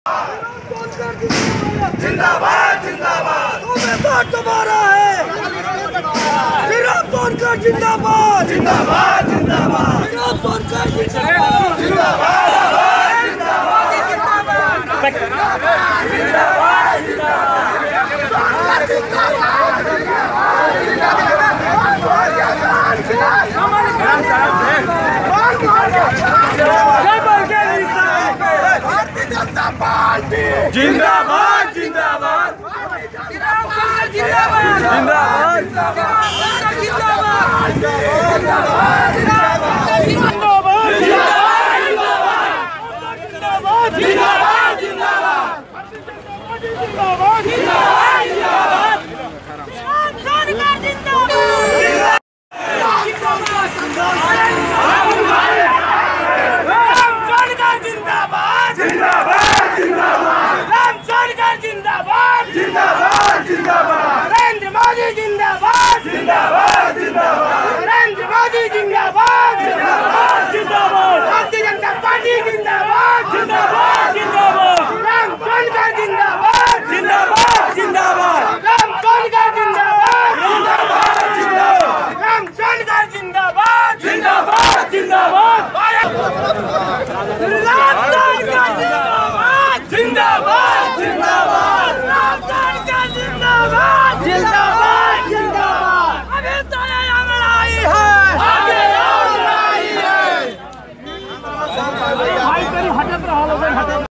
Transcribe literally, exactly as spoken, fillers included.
जिंदाबाद जिंदाबाद मोहम्मदाबाद तुम्हारा है। श्री सोनकर जिंदाबाद जिंदाबाद जिंदाबाद श्री सोनकर जिंदाबाद जिंदाबाद जिंदाबाद जिंदाबाद जिंदाबाद जिंदाबाद जिंदाबाद जिंदाबाद